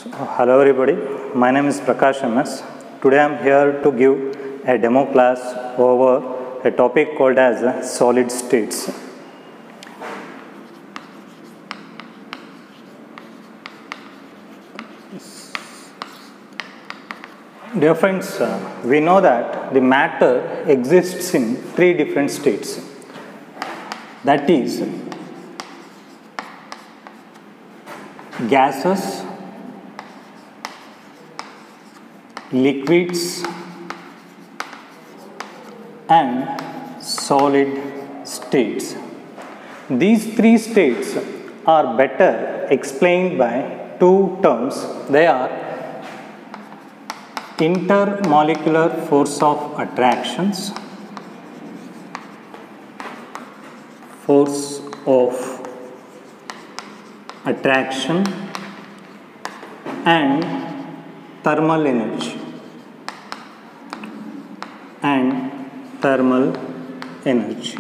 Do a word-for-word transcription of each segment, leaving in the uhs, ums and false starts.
So, hello everybody, my name is Prakash M S. Today I am here to give a demo class over a topic called as uh, solid states. Dear friends, uh, we know that the matter exists in three different states. That is gases, liquids and solid states. These three states are better explained by two terms. They are intermolecular force of attractions, force of attraction and thermal energy and thermal energy.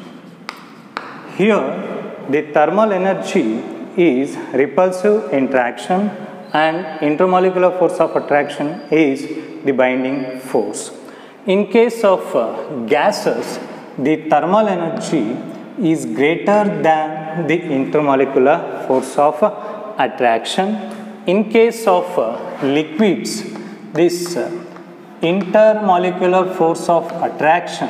Here the thermal energy is repulsive interaction and intermolecular force of attraction is the binding force. In case of uh, gases, the thermal energy is greater than the intermolecular force of uh, attraction. In case of uh, liquids, this uh, intermolecular force of attraction,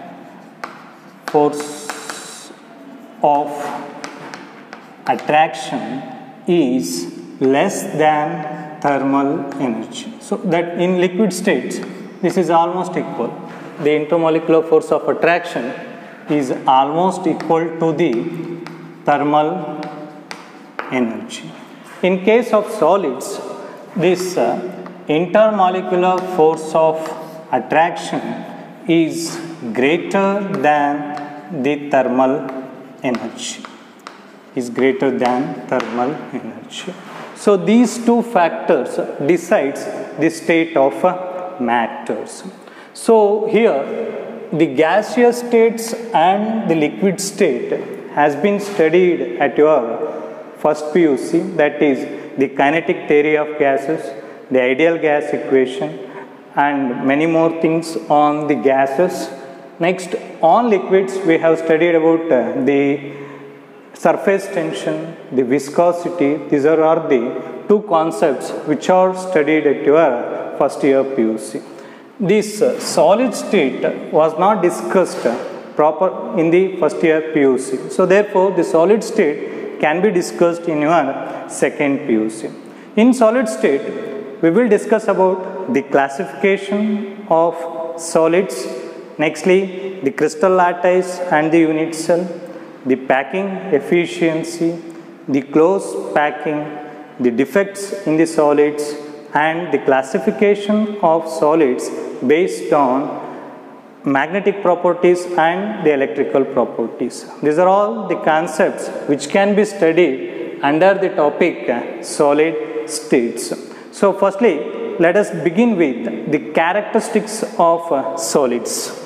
force of attraction is less than thermal energy. So that in liquid states, this is almost equal. The intermolecular force of attraction is almost equal to the thermal energy. In case of solids, this uh, intermolecular force of attraction is greater than the thermal energy. Is greater than thermal energy. So these two factors decides the state of uh, matters. So here the gaseous states and the liquid state has been studied at your first P U C, that is the kinetic theory of gases, the ideal gas equation and many more things on the gases. Next on liquids we have studied about uh, the surface tension, the viscosity. These are, are the two concepts which are studied at your first year P U C. This uh, solid state was not discussed uh, proper in the first year P U C. So therefore the solid state can be discussed in your second P U C. In solid state we will discuss about the classification of solids, nextly the crystal lattice and the unit cell, the packing efficiency, the close packing, the defects in the solids and the classification of solids based on magnetic properties and the electrical properties. These are all the concepts which can be studied under the topic uh, solid states. So firstly, let us begin with the characteristics of uh, solids.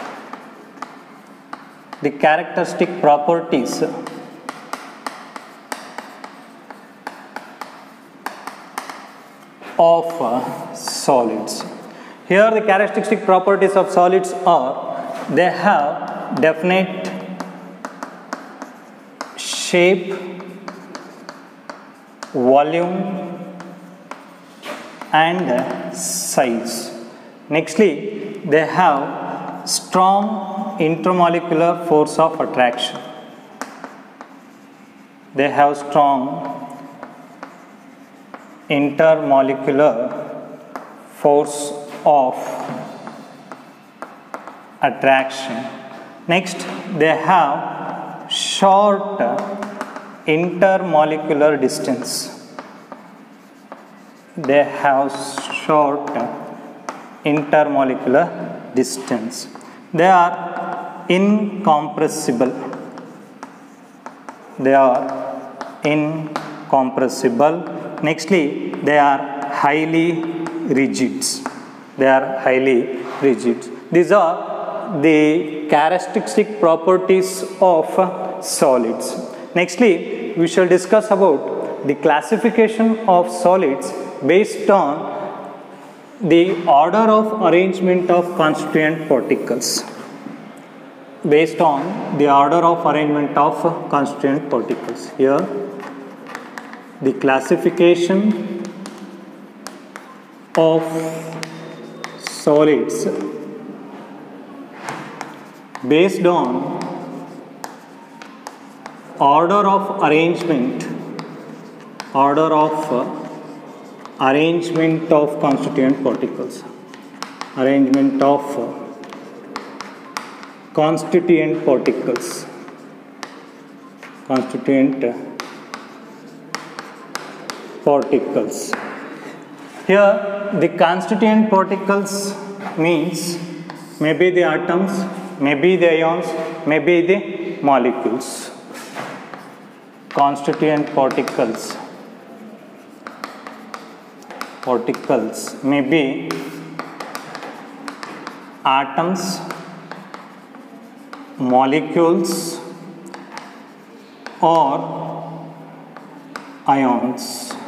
The characteristic properties of uh, solids. Here the characteristic properties of solids are, they have definite shape, volume and size. Nextly, they have strong intermolecular force of attraction. They have strong intermolecular force of attraction. Next, they have short intermolecular distance. They have short intermolecular distance. They are incompressible. They are incompressible. Nextly, they are highly rigid. They are highly rigid. These are the characteristic properties of solids. Nextly, we shall discuss about the classification of solids based on the order of arrangement of constituent particles. Based on the order of arrangement of constituent particles. Here, the classification of solids based on order of arrangement, order of uh, arrangement of constituent particles, arrangement of uh, constituent particles, constituent uh, particles. Here, the constituent particles means maybe the atoms, maybe the ions, maybe the molecules. Constituent particles, particles may be atoms, molecules, or ions.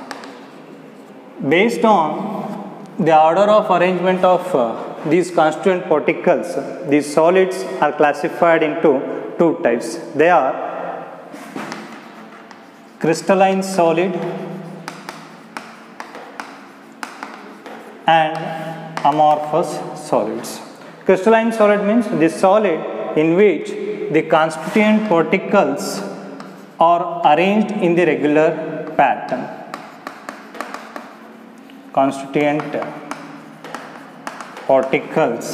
Based on the order of arrangement of uh, these constituent particles, these solids are classified into two types. They are crystalline solid and amorphous solids. Crystalline solid means the solid in which the constituent particles are arranged in the regular pattern. Constituent particles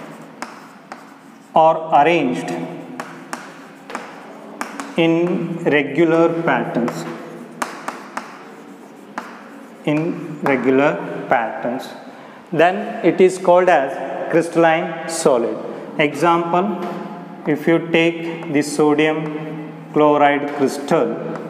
are arranged in regular patterns, in regular patterns. Then it is called as crystalline solid. Example, if you take the sodium chloride crystal,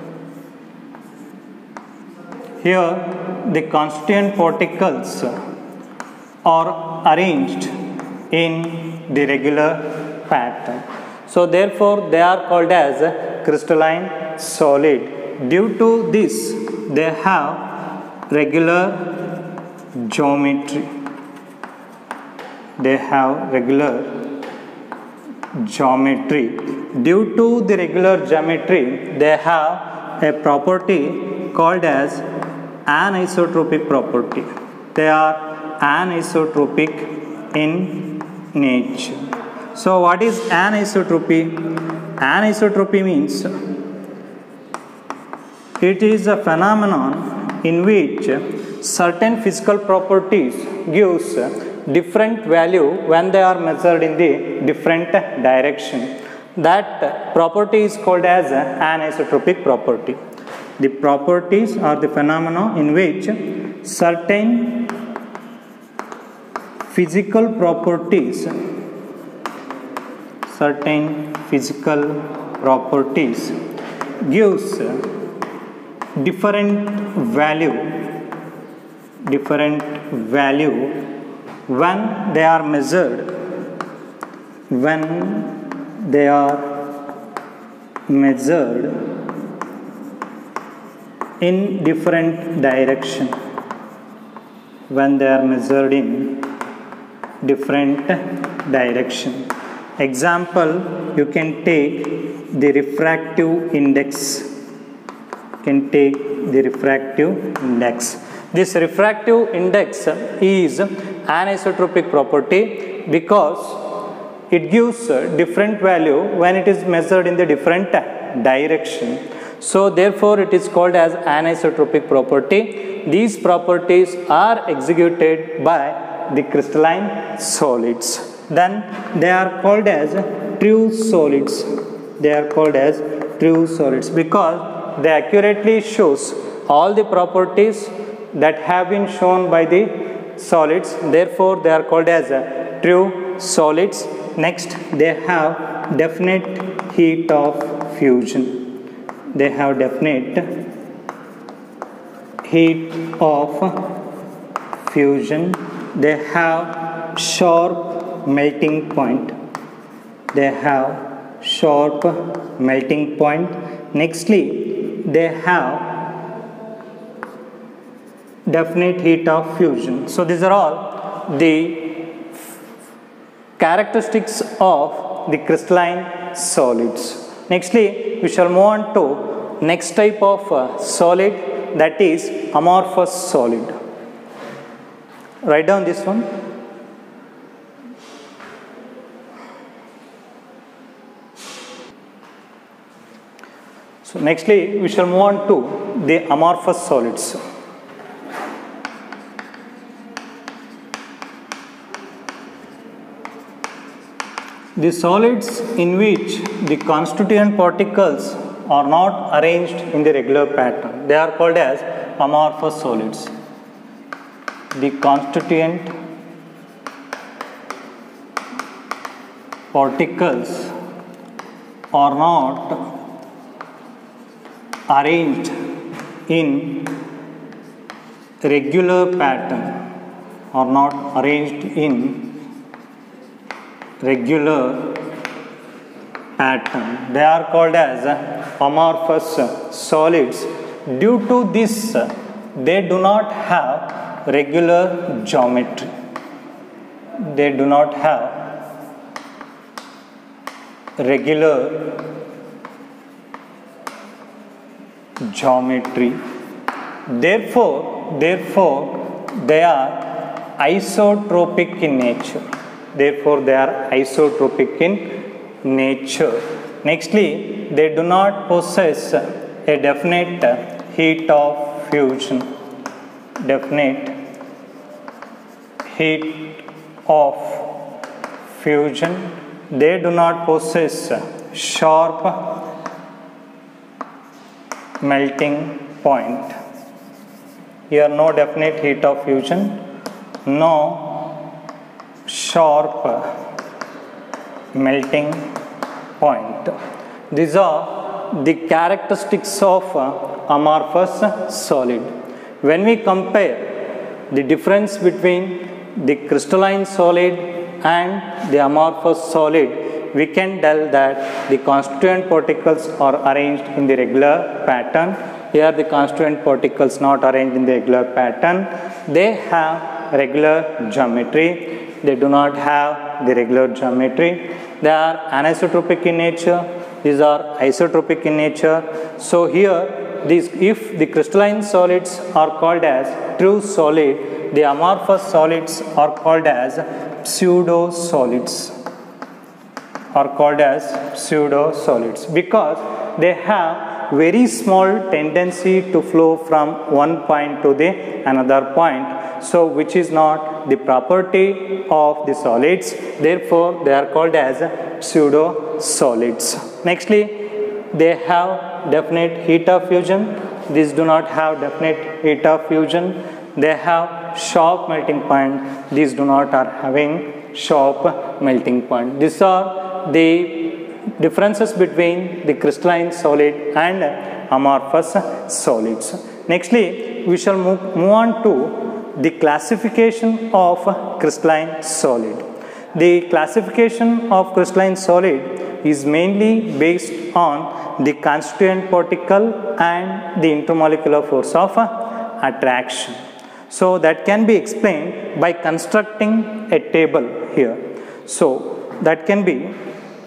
here the constituent particles are arranged in the regular pattern. So therefore they are called as crystalline solid. Due to this, they have regular geometry. They have regular geometry. Due to the regular geometry, they have a property called as anisotropic property. They are anisotropic in nature. So what is anisotropy? Anisotropy means it is a phenomenon in which certain physical properties gives different value when they are measured in the different direction. That property is called as anisotropic property. The properties are the phenomena in which certain physical properties certain physical properties gives different value different value when they are measured when they are measured in different direction when they are measured in different direction. Example, you can take the refractive index. You can take the refractive index. This refractive index is anisotropic property because it gives different value when it is measured in the different direction. So therefore it is called as anisotropic property. These properties are executed by the crystalline solids. Then they are called as true solids. They are called as true solids because they accurately shows all the properties that have been shown by the solids. Therefore they are called as true solids. Next, they have definite heat of fusion. They have definite heat of fusion. They have sharp melting point. They have sharp melting point. Nextly, they have definite heat of fusion. So these are all the characteristics of the crystalline solids. Nextly, we shall move on to next type of uh, solid, that is amorphous solid. Write down this one. So nextly, we shall move on to the amorphous solids. The solids in which the constituent particles are not arranged in the regular pattern, they are called as amorphous solids. The constituent particles are not arranged in regular pattern, are not arranged in regular pattern. They are called as amorphous solids. Due to this, they do not have regular geometry. They do not have regular geometry. Therefore, therefore, they are isotropic in nature. Therefore, they are isotropic in nature. Nextly, they do not possess a definite heat of fusion. Definite heat of fusion. They do not possess sharp melting point. Here, no definite heat of fusion, no sharp melting point. These are the characteristics of amorphous solid. When we compare the difference between the crystalline solid and the amorphous solid, we can tell that the constituent particles are arranged in the regular pattern. Here the constituent particles not arranged in the regular pattern. They have regular geometry. They do not have the regular geometry. They are anisotropic in nature. These are isotropic in nature. So here, these, if the crystalline solids are called as true solid, the amorphous solids are called as pseudo solids. Are called as pseudo solids because they have very small tendency to flow from one point to the another point. So which is not the property of the solids. Therefore, they are called as pseudo solids. Nextly, they have definite heat of fusion. These do not have definite heat of fusion. They have sharp melting point. These do not are having sharp melting point. These are the differences between the crystalline solid and amorphous solids. Nextly, we shall move, move on to the classification of crystalline solid. The classification of crystalline solid is mainly based on the constituent particle and the intermolecular force of attraction. So that can be explained by constructing a table here. So that can be.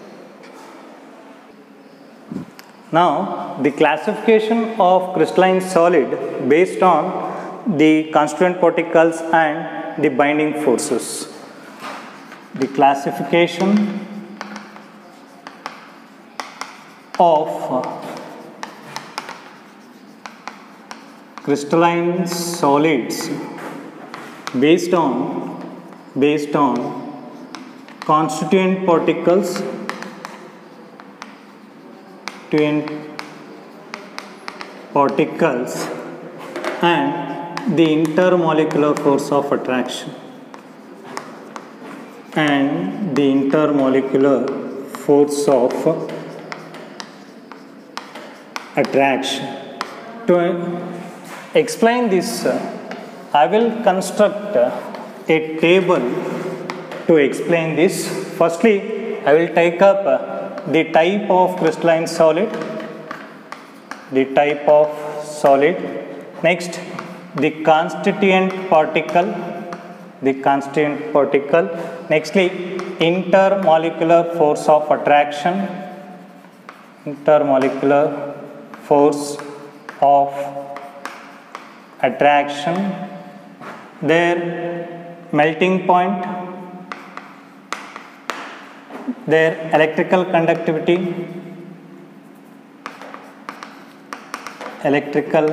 Now the classification of crystalline solid based on the constituent particles and the binding forces. The classification of crystalline solids based on based on constituent particles particles and the intermolecular force of attraction and the intermolecular force of attraction. To explain this, I will construct a table to explain this. Firstly, I will take up the type of crystalline solid, the type of solid. Next, the constituent particle, the constituent particle. Nextly, intermolecular force of attraction, intermolecular force of attraction, their melting point, their electrical conductivity, electrical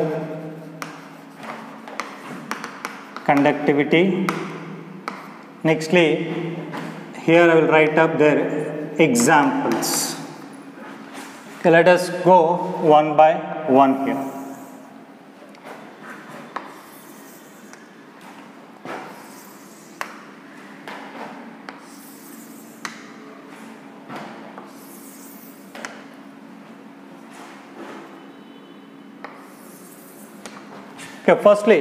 conductivity. Nextly, here I will write up their examples. Okay, let us go one by one here. Okay, firstly,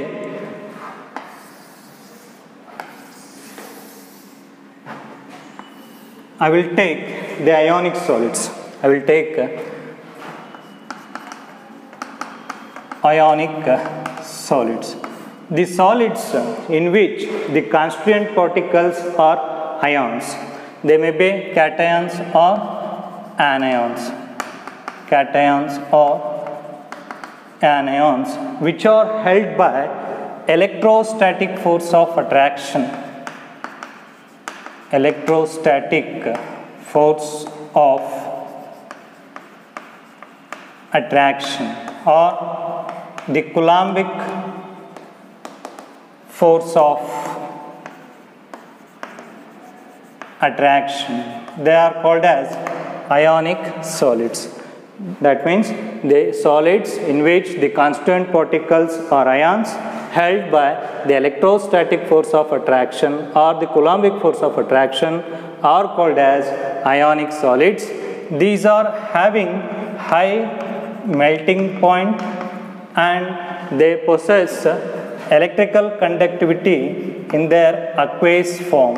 I will take the ionic solids. I will take uh, ionic uh, solids. The solids uh, in which the constituent particles are ions. They may be cations or anions. Cations or anions, which are held by electrostatic force of attraction. Electrostatic force of attraction, or the Coulombic force of attraction. They are called as ionic solids. That means the solids in which the constituent particles are ions held by the electrostatic force of attraction or the Coulombic force of attraction are called as ionic solids. These are having high melting point and they possess electrical conductivity in their aqueous form.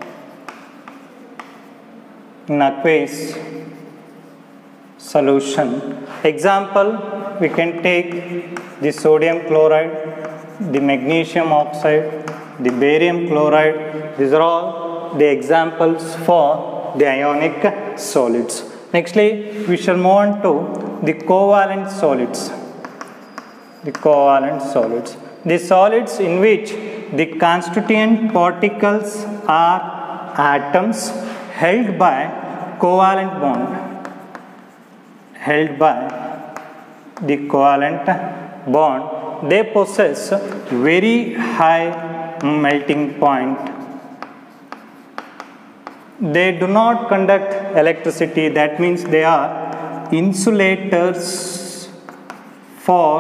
In aqueous solution. Example, we can take the sodium chloride, the magnesium oxide, the barium chloride. These are all the examples for the ionic solids. Nextly, we shall move on to the covalent solids. The covalent solids. The solids in which the constituent particles are atoms held by covalent bond. Held by the covalent bond. They possess very high melting point. They do not conduct electricity. That means they are insulators for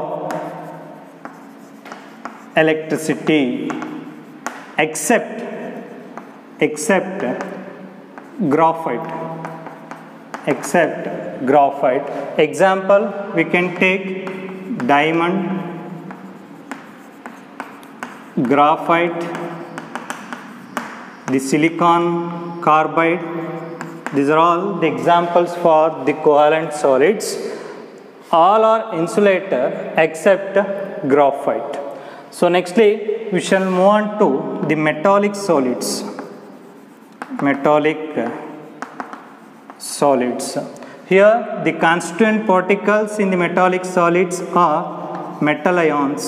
electricity, except except graphite. Except graphite. Example, we can take diamond, graphite, the silicon carbide. These are all the examples for the covalent solids. All are insulator except graphite. So nextly, we shall move on to the metallic solids. Metallic solids. Here, the constituent particles in the metallic solids are metal ions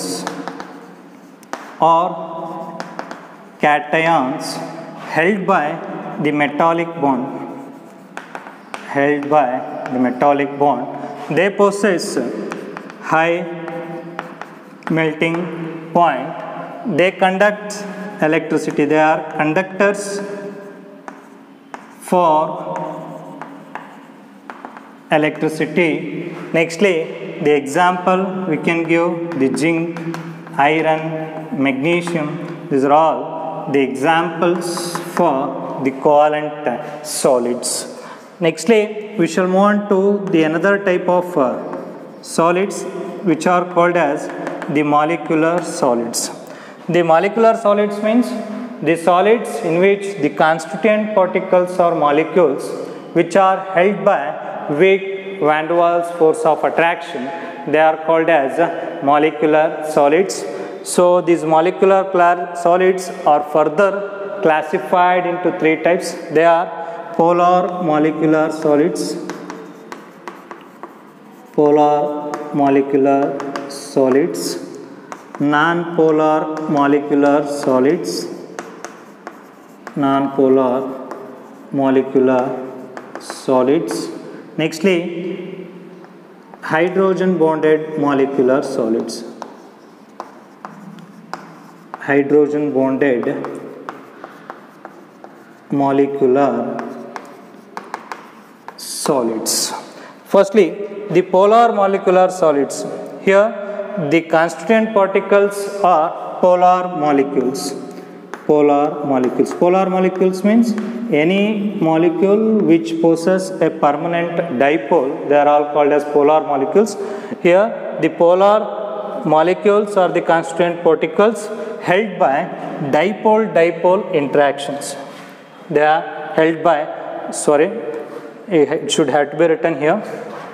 or cations held by the metallic bond. Held by the metallic bond. They possess high melting point. They conduct electricity. They are conductors for electricity. Nextly, the example we can give the zinc, iron, magnesium. These are all the examples for the covalent solids. Nextly, we shall move on to the another type of uh, solids which are called as the molecular solids. The molecular solids means the solids in which the constituent particles or molecules which are held by weak van der Waals force of attraction. They are called as molecular solids. So these molecular solids are further classified into three types. They are polar molecular solids, polar molecular solids, non-polar molecular solids, non-polar molecular solids. Nextly, hydrogen bonded molecular solids. Hydrogen bonded molecular solids. Firstly, the polar molecular solids. Here, the constituent particles are polar molecules. Polar molecules. Polar molecules means any molecule which possesses a permanent dipole, they are all called as polar molecules. Here, the polar molecules are the constituent particles held by dipole-dipole interactions. They are held by, sorry, it should have to be written here.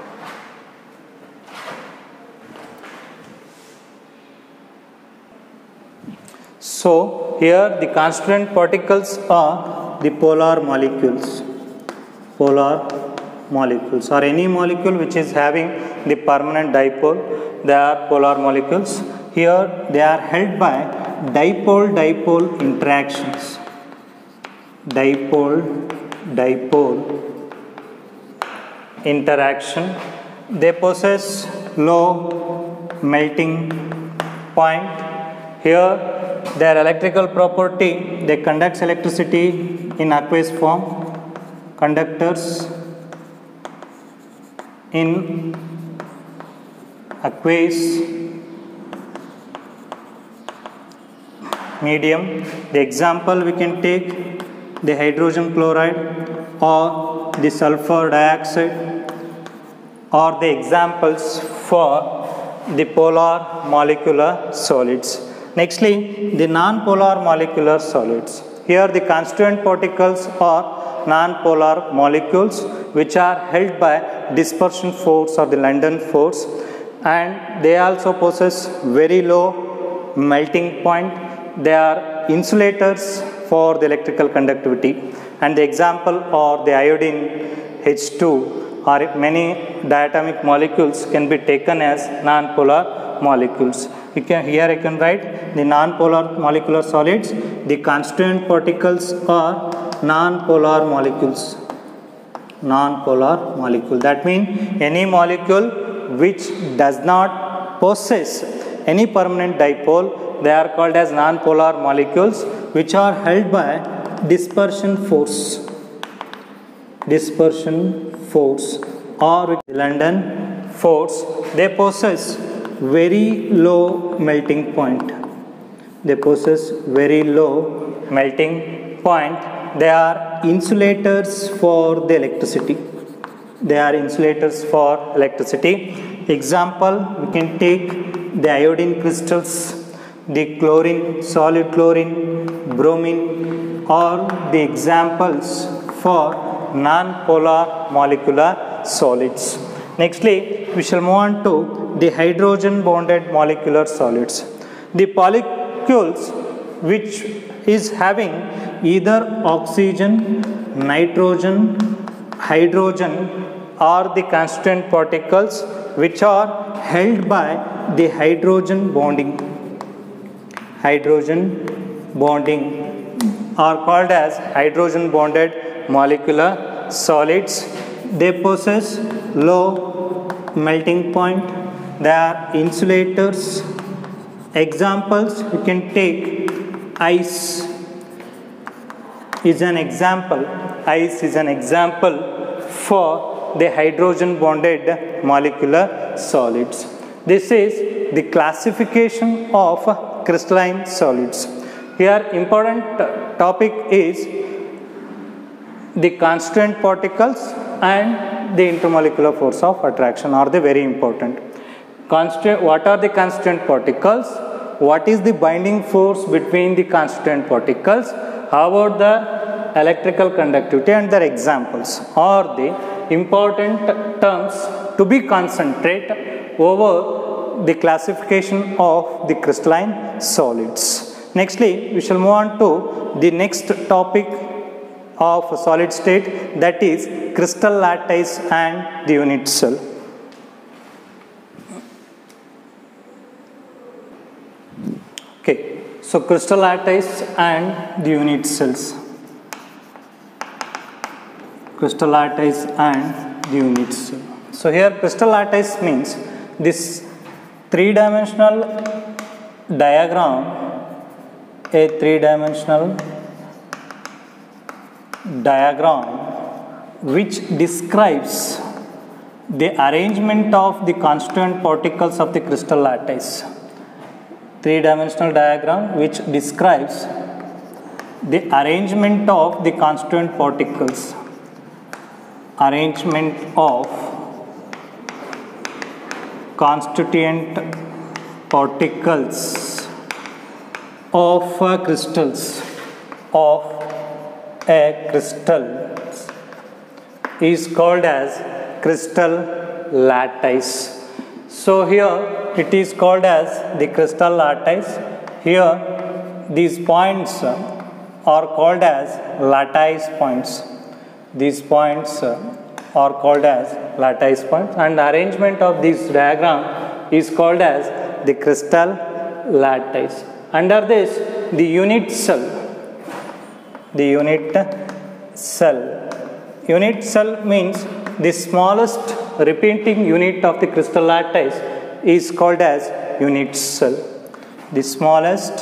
So, here the constituent particles are the polar molecules. Polar molecules, or any molecule which is having the permanent dipole, they are polar molecules. Here they are held by dipole-dipole interactions. Dipole-dipole interaction. They possess low melting point. Here their electrical property, they conduct electricity in aqueous form. Conductors in aqueous medium. The example we can take the hydrogen chloride or the sulfur dioxide, or the examples for the polar molecular solids. Nextly, the non-polar molecular solids. Here the constituent particles are non-polar molecules which are held by dispersion force or the London force, and they also possess very low melting point. They are insulators for the electrical conductivity, and the example are the iodine H two, or many diatomic molecules can be taken as non-polar molecules. You can, here I can write the non-polar molecular solids. The constituent particles are non-polar molecules. Non-polar molecule. That means any molecule which does not possess any permanent dipole, they are called as non-polar molecules which are held by dispersion force. Dispersion force or with London force. They possess very low melting point. They possess very low melting point. They are insulators for the electricity. They are insulators for electricity. Example, we can take the iodine crystals, the chlorine, solid chlorine, bromine, or the examples for non-polar molecular solids. Nextly, we shall move on to the hydrogen bonded molecular solids. The molecules which is having either oxygen, nitrogen, hydrogen, or the constituent particles which are held by the hydrogen bonding. Hydrogen bonding are called as hydrogen bonded molecular solids. They possess low melting point. They are insulators. Examples, you can take ice is an example. Ice is an example for the hydrogen bonded molecular solids. This is the classification of crystalline solids. Here important topic is the constituent particles and the intermolecular force of attraction are the very important. Constituent, what are the constituent particles? What is the binding force between the constituent particles? How about the electrical conductivity, and their examples are the important terms to be concentrated over the classification of the crystalline solids. Nextly, we shall move on to the next topic of a solid state, that is crystal lattice and the unit cell. Okay, so crystal lattice and the unit cells. Crystal lattice and the unit cell. So here crystal lattice means this three-dimensional diagram, a three-dimensional diagram which describes the arrangement of the constituent particles of the crystal lattice. Three-dimensional diagram which describes the arrangement of the constituent particles. Arrangement of constituent particles of uh, crystals of a crystal is called as crystal lattice. So here it is called as the crystal lattice. Here these points are called as lattice points. These points are called as lattice points, and the arrangement of this diagram is called as the crystal lattice. Under this, the unit cell, the unit cell. Unit cell means the smallest repeating unit of the crystal lattice is called as unit cell. The smallest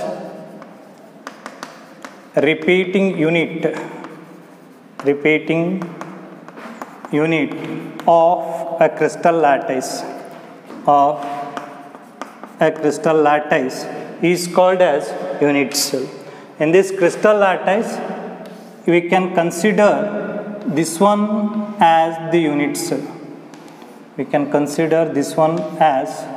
repeating unit repeating unit of a crystal lattice of a crystal lattice is called as unit cell. In this crystal lattice, we can consider this one as the unit cell. We can consider this one as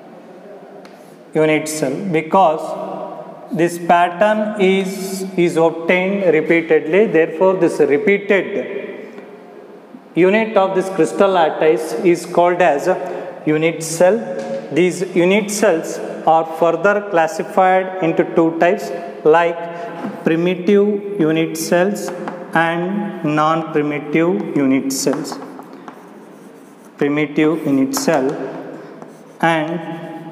unit cell because this pattern is, is obtained repeatedly. Therefore, this repeated unit of this crystal lattice is called as a unit cell. These unit cells are further classified into two types, like primitive unit cells and non-primitive unit cells. Primitive unit cell and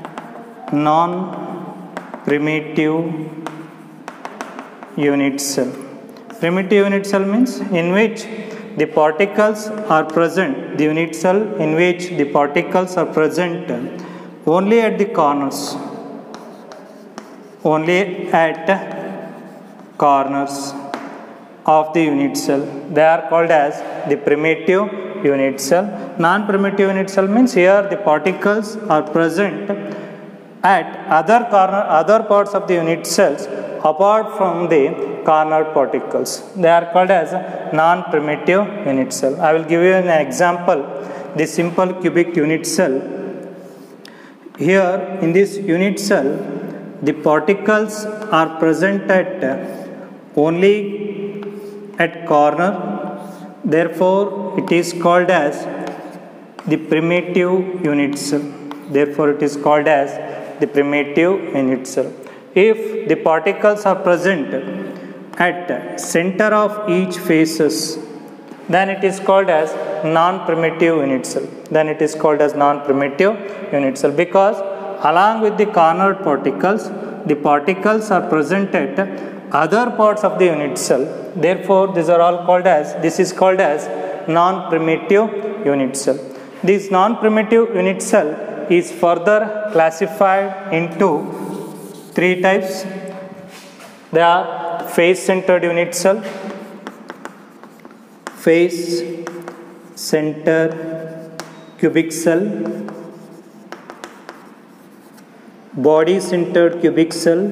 non-primitive unit cell. Primitive unit cell means in which the particles are present, the unit cell in which the particles are present only at the corners, only at corners of the unit cell. They are called as the primitive unit cell. Non-primitive unit cell means here the particles are present at other corner, other parts of the unit cells apart from the cornered particles. They are called as non-primitive unit cell. I will give you an example. The simple cubic unit cell. Here in this unit cell, the particles are present at only at corner. Therefore, it is called as the primitive unit cell. Therefore, it is called as the primitive unit cell. If the particles are present at center of each faces, then it is called as non-primitive unit cell. Then it is called as non-primitive unit cell because along with the cornered particles, the particles are present at other parts of the unit cell. Therefore, these are all called as, this is called as non-primitive unit cell. This non-primitive unit cell is further classified into three types. They are face-centered unit cell, face-centered cubic cell, body-centered cubic cell,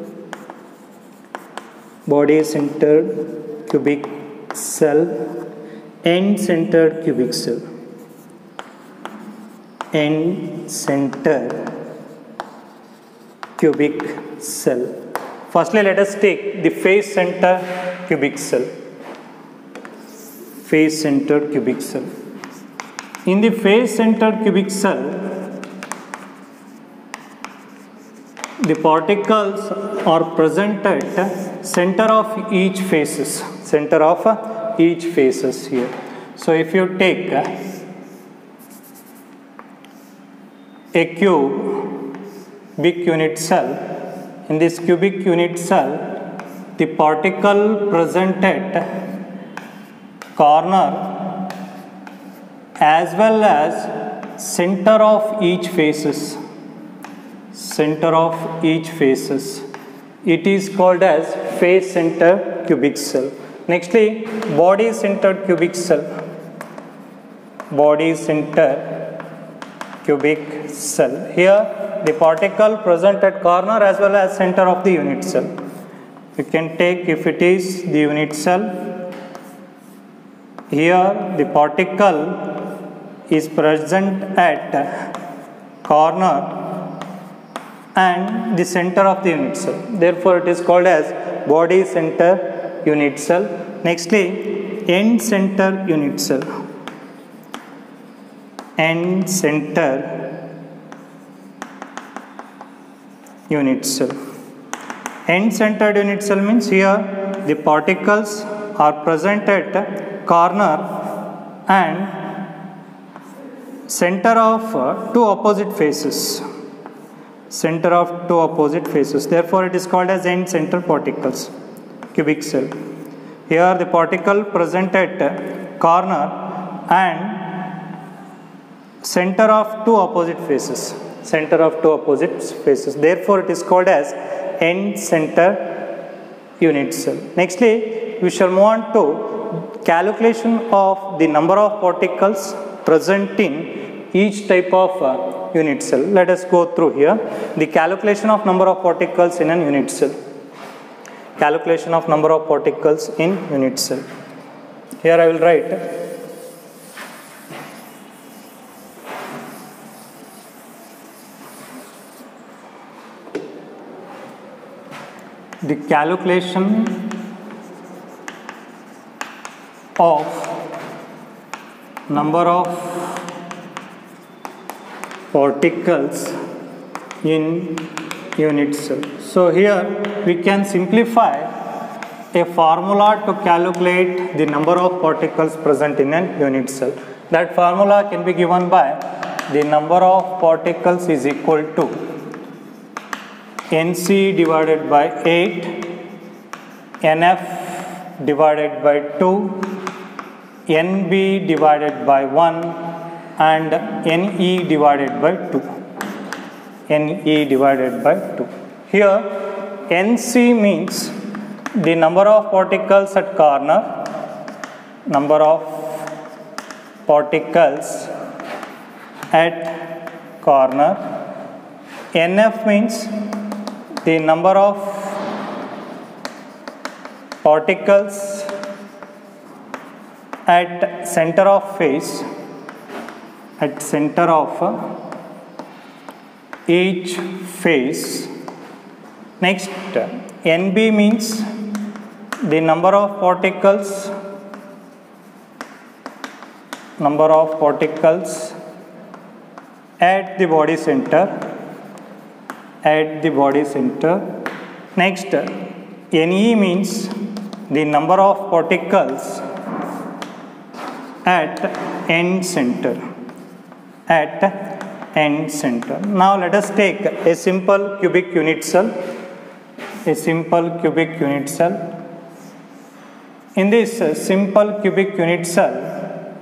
body-centered cubic cell, end-centered cubic cell. End-centered cubic cell. Firstly, let us take the face-centered cubic cell. Face-centered cubic cell. In the face-centered cubic cell, the particles are present at center of each faces, center of each faces here. So if you take a cubic unit cell, in this cubic unit cell, the particle present at corner as well as center of each faces, center of each faces, it is called as face center cubic cell. Nextly, body centered cubic cell, body center cubic cell. Here the particle present at corner as well as center of the unit cell. You can take, if it is the unit cell, here the particle is present at corner and the center of the unit cell. Therefore, it is called as body center unit cell. Nextly, end center unit cell. End center unit cell. End centered unit cell means here the particles are present at corner and center of uh, two opposite faces, center of two opposite faces. Therefore, it is called as end center particles cubic cell. Here the particle present at corner and center of two opposite faces, center of two opposite faces. Therefore, it is called as end center unit cell. Nextly, we shall move on to calculation of the number of particles present in each type of uh, unit cell. Let us go through here the calculation of number of particles in an unit cell. Calculation of number of particles in unit cell. Here I will write the calculation of number of particles in unit cell. So here we can simplify a formula to calculate the number of particles present in an unit cell. That formula can be given by the number of particles is equal to N C divided by eight, N F divided by two, N B divided by one and N E divided by two. N E divided by two. Here N C means the number of particles at corner, number of particles at corner. N F means the number of particles at center of face, at center of each face. Next, N B means the number of particles, number of particles at the body center, at the body center. Next, N E means the number of particles at end center, at end center. Now let us take a simple cubic unit cell, a simple cubic unit cell. In this uh, simple cubic unit cell,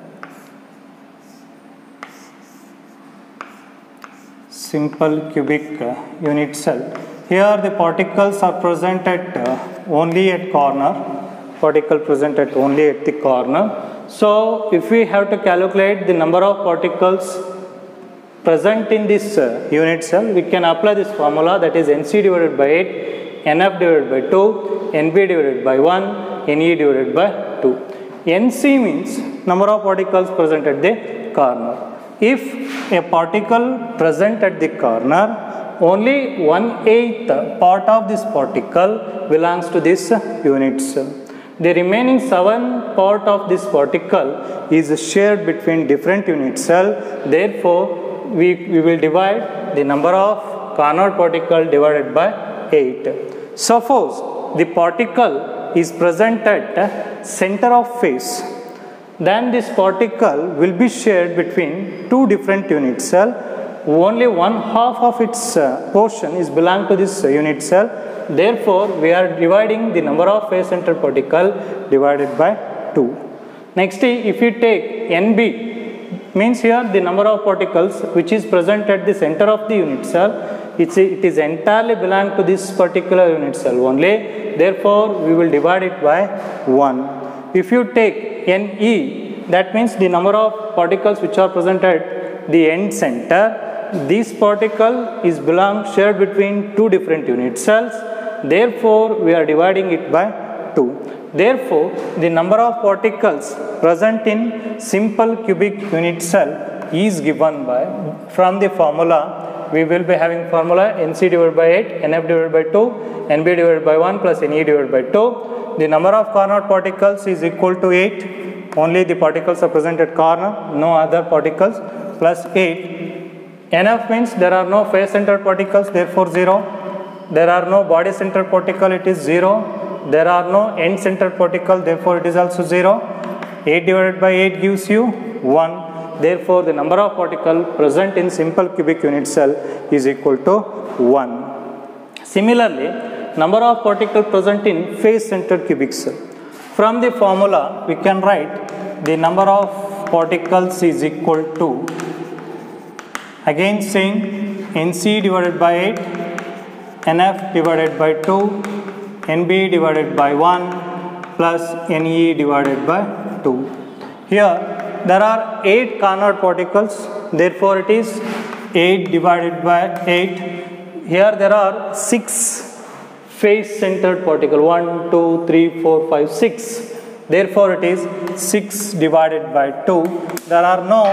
simple cubic uh, unit cell, here the particles are present at uh, only at corner, particle present at only at the corner. So if we have to calculate the number of particles present in this uh, unit cell, we can apply this formula, that is N C divided by eight, N F divided by two, N B divided by one, N E divided by two. N C means number of particles present at the corner. If a particle present at the corner, only one eighth part of this particle belongs to this unit cell. The remaining seven part of this particle is shared between different unit cell. Therefore, we, we will divide the number of Carnot particle divided by eight. Suppose the particle is present at center of phase, then this particle will be shared between two different unit cell. Only one half of its uh, portion is belong to this uh, unit cell. Therefore, we are dividing the number of phase center particle divided by two. Next, if you take N B, means here the number of particles which is present at the center of the unit cell, it's, it is entirely belong to this particular unit cell only. Therefore, we will divide it by one. If you take N E, that means the number of particles which are present at the end center. This particle is belong shared between two different unit cells. Therefore, we are dividing it by two. Therefore, the number of particles present in simple cubic unit cell is given by, from the formula, we will be having formula N C divided by eight, N F divided by two, N B divided by one plus N E divided by two. The number of Carnot particles is equal to eight. Only the particles are present at corner, no other particles, plus eight. N F means there are no face centered particles, therefore zero. There are no body centered particle, it is zero. There are no end centered particle, therefore it is also zero. eight divided by eight gives you one. Therefore, the number of particles present in simple cubic unit cell is equal to one. Similarly, number of particles present in face centered cubic cell. From the formula, we can write the number of particles is equal to, again saying N C divided by eight, N F divided by two, N B divided by one plus N E divided by two. Here there are eight Carnot particles, therefore it is eight divided by eight. Here there are six face centered particle, one, two, three, four, five, six. Therefore it is six divided by two. There are no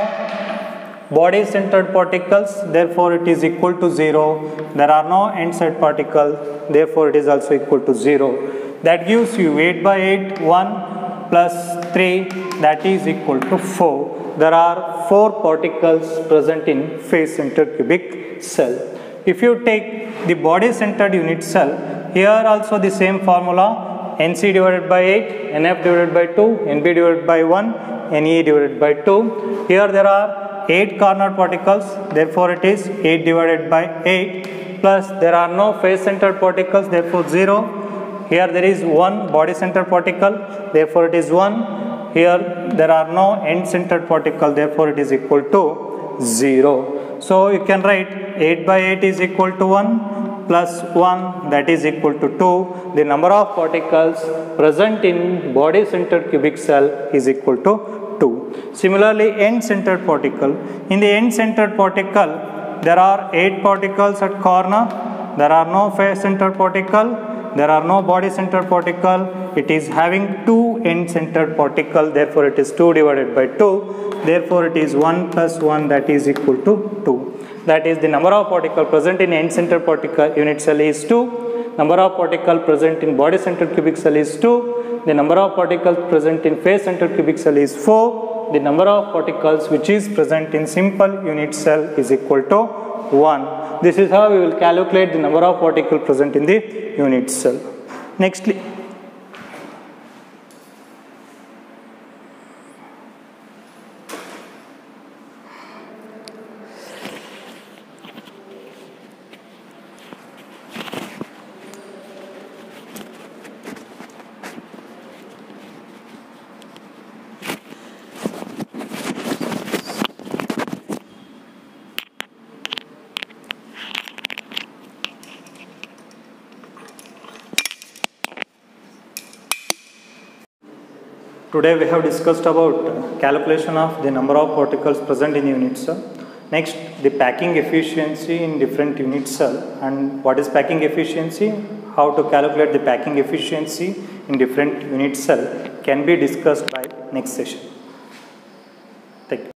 body centered particles, therefore it is equal to zero. There are no end side particles, therefore it is also equal to zero. That gives you eight by eight, one plus three, that is equal to four. There are four particles present in face centered cubic cell. If you take the body centered unit cell, here also the same formula, N C divided by eight, N F divided by two, N B divided by one, N E divided by two. Here there are eight Carnot particles, therefore it is eight divided by eight, plus there are no face centered particles, therefore zero. Here there is one body centered particle, therefore it is one. Here there are no end centered particle, therefore it is equal to zero. So you can write eight by eight is equal to one plus one, that is equal to two. The number of particles present in body centered cubic cell is equal to two. Similarly, end centered particle. In the end centered particle, there are eight particles at corner. There are no face centered particle. There are no body centered particle. It is having two end centered particle. Therefore, it is two divided by two. Therefore, it is one plus one, that is equal to two. That is, the number of particles present in end centered particle unit cell is two. Number of particles present in body centered cubic cell is two. The number of particles present in face centered cubic cell is four. The number of particles which is present in simple unit cell is equal to one. This is how we will calculate the number of particles present in the unit cell. Nextly, today we have discussed about calculation of the number of particles present in unit cell. Next, the packing efficiency in different unit cell, and what is packing efficiency, how to calculate the packing efficiency in different unit cell can be discussed by next session. Thank you.